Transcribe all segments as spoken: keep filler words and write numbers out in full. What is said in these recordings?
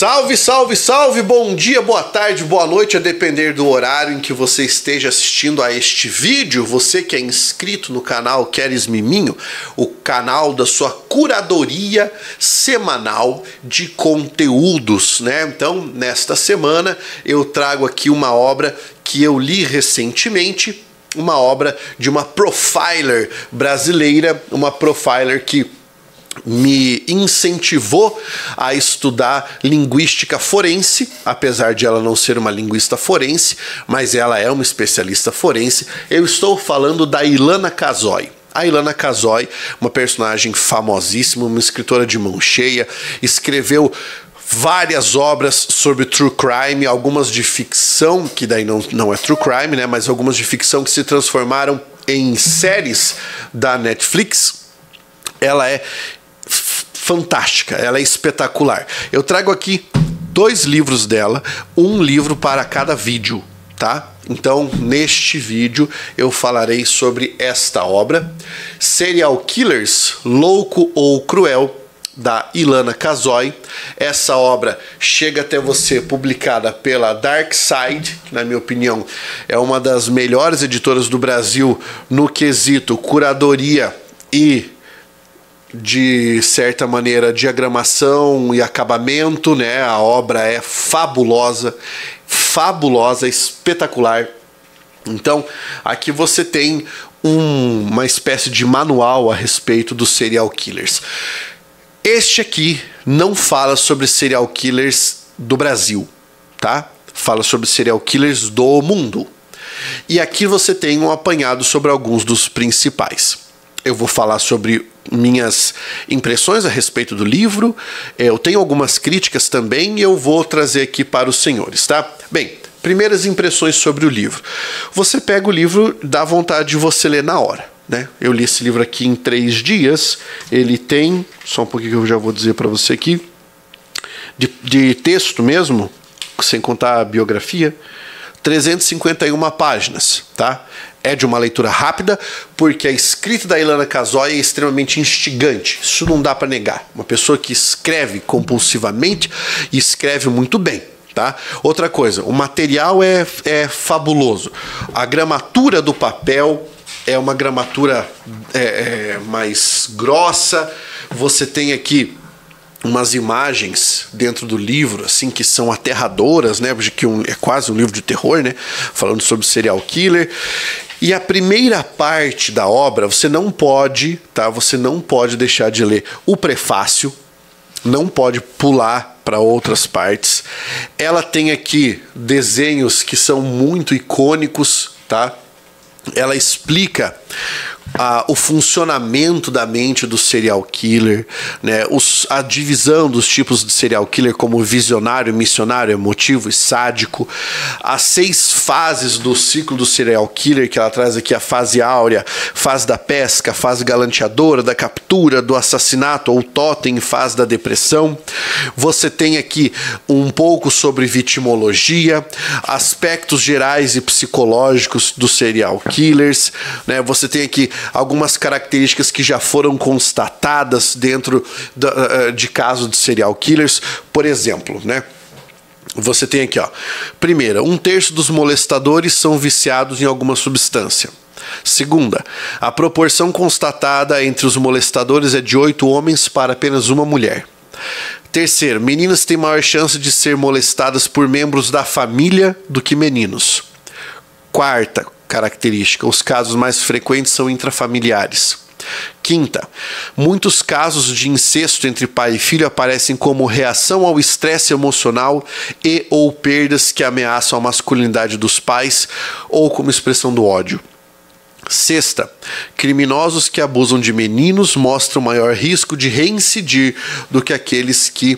Salve, salve, salve! Bom dia, boa tarde, boa noite, a depender do horário em que você esteja assistindo a este vídeo. Você que é inscrito no canal Queres Miminho, o canal da sua curadoria semanal de conteúdos, né? Então, nesta semana eu trago aqui uma obra que eu li recentemente, uma obra de uma profiler brasileira, uma profiler que me incentivou a estudar linguística forense, apesar de ela não ser uma linguista forense, mas ela é uma especialista forense. Eu estou falando da Ilana Casoy. A Ilana Casoy, uma personagem famosíssima, uma escritora de mão cheia, escreveu várias obras sobre true crime, algumas de ficção, que daí não, não é true crime, né, mas algumas de ficção que se transformaram em séries da Netflix. Ela é fantástica, ela é espetacular. Eu trago aqui dois livros dela, um livro para cada vídeo, tá? Então, neste vídeo eu falarei sobre esta obra, Serial Killers, Louco ou Cruel, da Ilana Casoy. Essa obra chega até você publicada pela Dark Side, que na minha opinião é uma das melhores editoras do Brasil no quesito curadoria e, de certa maneira, diagramação e acabamento, né? A obra é fabulosa, fabulosa, espetacular. Então, aqui você tem um, uma espécie de manual a respeito dos serial killers. Este aqui não fala sobre serial killers do Brasil, tá? Fala sobre serial killers do mundo. E aqui você tem um apanhado sobre alguns dos principais. Eu vou falar sobre minhas impressões a respeito do livro, eu tenho algumas críticas também e eu vou trazer aqui para os senhores, tá? Bem, primeiras impressões sobre o livro. Você pega o livro, dá vontade de você ler na hora, né? Eu li esse livro aqui em três dias, ele tem, só um pouquinho que eu já vou dizer para você aqui, de, de texto mesmo, sem contar a biografia, trezentas e cinquenta e uma páginas, tá? É de uma leitura rápida, porque a escrita da Ilana Casoy é extremamente instigante. Isso não dá para negar. Uma pessoa que escreve compulsivamente e escreve muito bem, tá? Outra coisa, o material é, é fabuloso. A gramatura do papel é uma gramatura é, é, mais grossa. Você tem aqui umas imagens dentro do livro, assim, que são aterradoras, né? Que um, é quase um livro de terror, né? Falando sobre serial killer. E a primeira parte da obra, você não pode, tá? Você não pode deixar de ler o prefácio, não pode pular para outras partes. Ela tem aqui desenhos que são muito icônicos, tá? Ela explica Ah, o funcionamento da mente do serial killer, né? Os, a divisão dos tipos de serial killer como visionário, missionário, emotivo e sádico, as seis fases do ciclo do serial killer, que ela traz aqui: a fase áurea, fase da pesca, fase galanteadora, da captura, do assassinato ou totem, fase da depressão. Você tem aqui um pouco sobre vitimologia, aspectos gerais e psicológicos dos serial killers, né? Você tem aqui algumas características que já foram constatadas dentro de casos de serial killers. Por exemplo, né? Você tem aqui, ó. Primeira, um terço dos molestadores são viciados em alguma substância. Segunda, a proporção constatada entre os molestadores é de oito homens para apenas uma mulher. Terceiro, meninas têm maior chance de ser molestadas por membros da família do que meninos. Quarta característica, os casos mais frequentes são intrafamiliares. Quinta, muitos casos de incesto entre pai e filho aparecem como reação ao estresse emocional e ou perdas que ameaçam a masculinidade dos pais ou como expressão do ódio. Sexta, criminosos que abusam de meninos mostram maior risco de reincidir do que aqueles que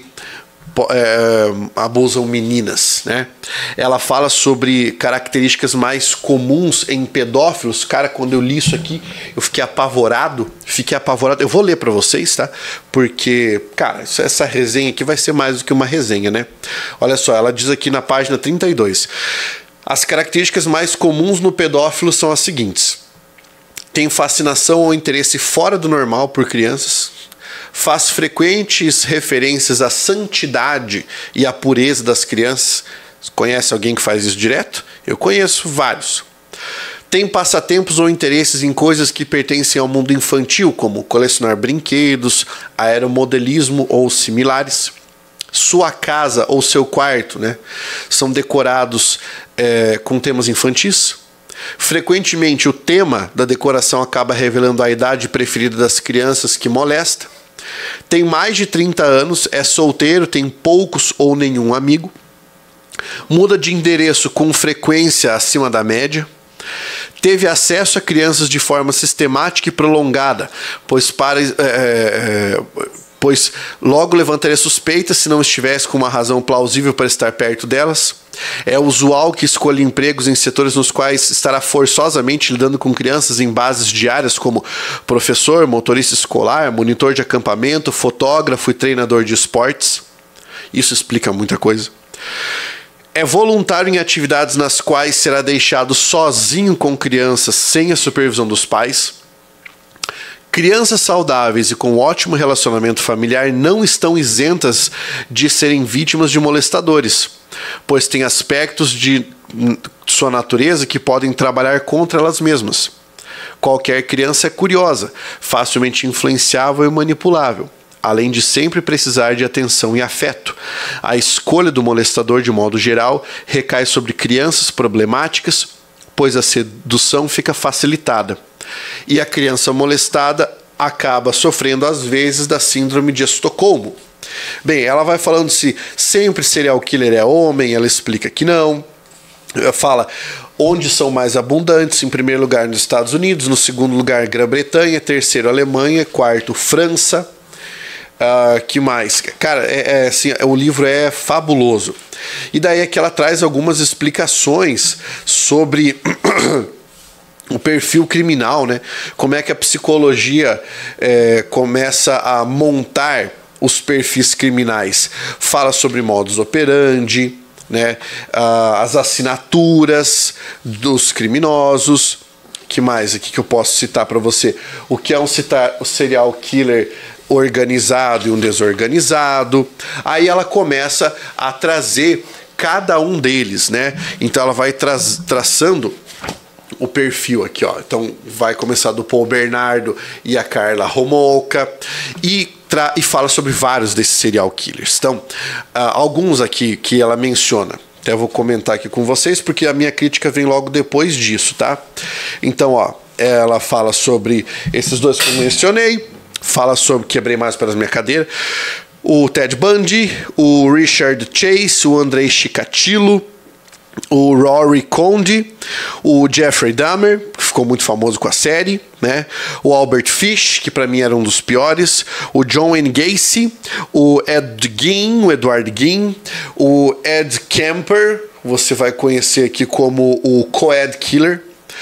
É, abusam meninas, né? Ela fala sobre características mais comuns em pedófilos. Cara, quando eu li isso aqui, eu fiquei apavorado, fiquei apavorado. Eu vou ler para vocês, tá? Porque, cara, essa resenha aqui vai ser mais do que uma resenha, né? Olha só, ela diz aqui na página trinta e dois: as características mais comuns no pedófilo são as seguintes: tem fascinação ou interesse fora do normal por crianças, faz frequentes referências à santidade e à pureza das crianças. Conhece alguém que faz isso direto? Eu conheço vários. Tem passatempos ou interesses em coisas que pertencem ao mundo infantil, como colecionar brinquedos, aeromodelismo ou similares. Sua casa ou seu quarto, né, são decorados é, com temas infantis. Frequentemente o tema da decoração acaba revelando a idade preferida das crianças que molesta. Tem mais de trinta anos, é solteiro, tem poucos ou nenhum amigo. Muda de endereço com frequência acima da média. Teve acesso a crianças de forma sistemática e prolongada, pois para... É, é, pois logo levantaria suspeitas se não estivesse com uma razão plausível para estar perto delas. É usual que escolha empregos em setores nos quais estará forçosamente lidando com crianças em bases diárias como professor, motorista escolar, monitor de acampamento, fotógrafo e treinador de esportes. Isso explica muita coisa. É voluntário em atividades nas quais será deixado sozinho com crianças sem a supervisão dos pais. Crianças saudáveis e com ótimo relacionamento familiar não estão isentas de serem vítimas de molestadores, pois têm aspectos de sua natureza que podem trabalhar contra elas mesmas. Qualquer criança é curiosa, facilmente influenciável e manipulável, além de sempre precisar de atenção e afeto. A escolha do molestador, de modo geral, recai sobre crianças problemáticas, pois a sedução fica facilitada. E a criança molestada acaba sofrendo, às vezes, da síndrome de Estocolmo. Bem, ela vai falando se sempre serial killer é homem, ela explica que não. Ela fala onde são mais abundantes, em primeiro lugar nos Estados Unidos, no segundo lugar Grã-Bretanha, terceiro Alemanha, quarto França. Uh, que mais? Cara, é, é, assim, o livro é fabuloso. E daí é que ela traz algumas explicações sobre... o perfil criminal, né? Como é que a psicologia é, começa a montar os perfis criminais. Fala sobre modus operandi, né? Ah, as assinaturas dos criminosos. Que mais aqui que eu posso citar para você? O que é um citar, o serial killer organizado e um desorganizado. Aí ela começa a trazer cada um deles, né? Então ela vai tra traçando o perfil aqui, ó. Então vai começar do Paul Bernardo e a Karla Homolka e, e fala sobre vários desses serial killers. Então, uh, alguns aqui que ela menciona, até vou comentar aqui com vocês porque a minha crítica vem logo depois disso, tá? Então, ó, ela fala sobre esses dois que eu mencionei, fala sobre, quebrei mais pelas minha cadeira, o Ted Bundy, o Richard Chase, o Andrei Chikatilo, o Rory Conde, o Jeffrey Dahmer, que ficou muito famoso com a série, né? O Albert Fish, que para mim era um dos piores, o John Wayne Gacy, o Ed Gein, o Edward Gein, o Ed Kemper, você vai conhecer aqui como o Co-Ed Killer,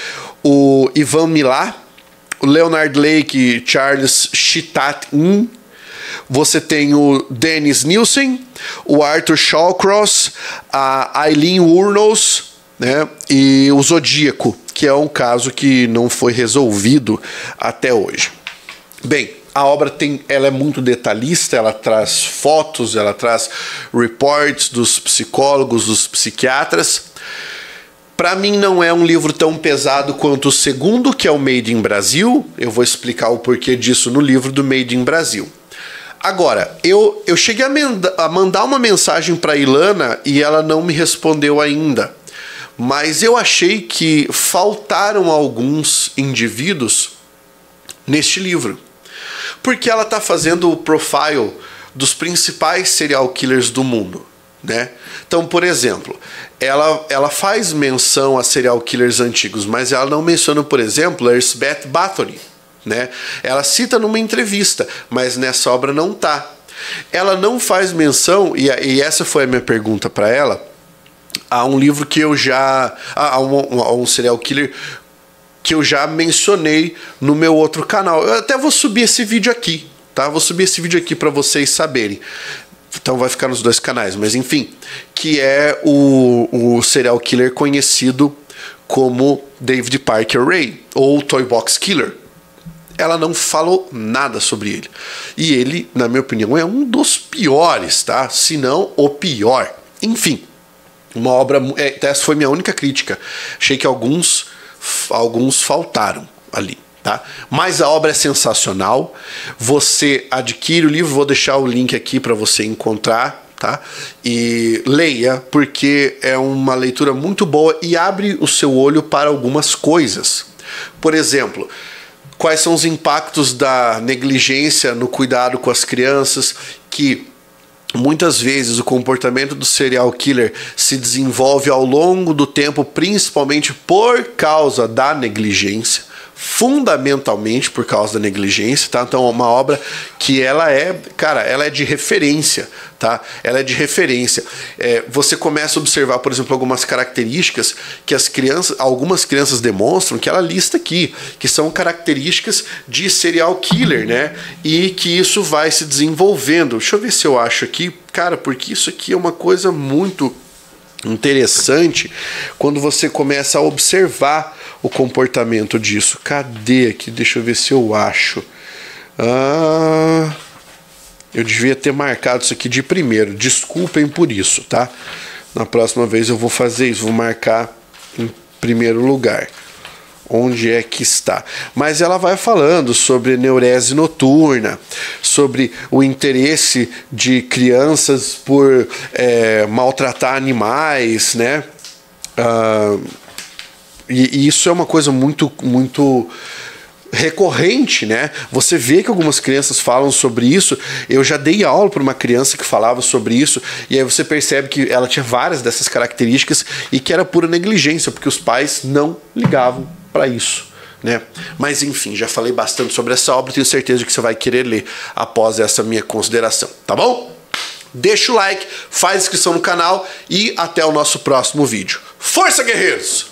o Ivan Milat, o Leonard Lake e Charles Chitat-In. Você tem o Dennis Nielsen, o Arthur Shawcross, a Eileen Wuornos, né, e o Zodíaco, que é um caso que não foi resolvido até hoje. Bem, a obra tem, ela é muito detalhista, ela traz fotos, ela traz reports dos psicólogos, dos psiquiatras. Para mim não é um livro tão pesado quanto o segundo, que é o Made in Brasil. Eu vou explicar o porquê disso no livro do Made in Brasil. Agora, eu, eu cheguei a, manda, a mandar uma mensagem para a Ilana e ela não me respondeu ainda. Mas eu achei que faltaram alguns indivíduos neste livro. Porque ela está fazendo o profile dos principais serial killers do mundo, né? Então, por exemplo, ela, ela faz menção a serial killers antigos, mas ela não menciona, por exemplo, a Elizabeth Bathory, né? Ela cita numa entrevista, mas nessa obra não tá. Ela não faz menção, e, e essa foi a minha pergunta para ela, a um livro que eu já... a um, a um serial killer que eu já mencionei no meu outro canal. Eu até vou subir esse vídeo aqui, tá? Vou subir esse vídeo aqui para vocês saberem. Então vai ficar nos dois canais, mas enfim, que é o, o serial killer conhecido como David Parker Ray, ou Toy Box Killer. ela não falou nada sobre ele. E ele, na minha opinião, é um dos piores, tá? Se não o pior. Enfim, uma obra... É, essa foi minha única crítica. Achei que alguns, alguns faltaram ali, tá? Mas a obra é sensacional. Você adquire o livro, vou deixar o link aqui para você encontrar, tá? E leia, porque é uma leitura muito boa e abre o seu olho para algumas coisas. Por exemplo... Quais são os impactos da negligência no cuidado com as crianças, que muitas vezes o comportamento do serial killer se desenvolve ao longo do tempo, principalmente por causa da negligência, fundamentalmente por causa da negligência, tá? Então é uma obra que ela é, cara, ela é de referência, tá? Ela é de referência. É, você começa a observar, por exemplo, algumas características que as crianças, algumas crianças demonstram, que ela lista aqui, que são características de serial killer, né? E que isso vai se desenvolvendo. Deixa eu ver se eu acho aqui, cara, porque isso aqui é uma coisa muito interessante quando você começa a observar o comportamento disso. Cadê aqui? Deixa eu ver se eu acho. Ah, eu devia ter marcado isso aqui de primeiro. Desculpem por isso, tá? Na próxima vez eu vou fazer isso. Vou marcar em primeiro lugar. Onde é que está? Mas ela vai falando sobre neurese noturna, sobre o interesse de crianças por é, maltratar animais, né? Ah, e, e isso é uma coisa muito, muito recorrente, né? Você vê que algumas crianças falam sobre isso. Eu já dei aula para uma criança que falava sobre isso, e aí você percebe que ela tinha várias dessas características e que era pura negligência, porque os pais não ligavam para isso, né? Mas enfim, já falei bastante sobre essa obra, tenho certeza que você vai querer ler após essa minha consideração, tá bom? Deixa o like, faz inscrição no canal e até o nosso próximo vídeo. Força, guerreiros!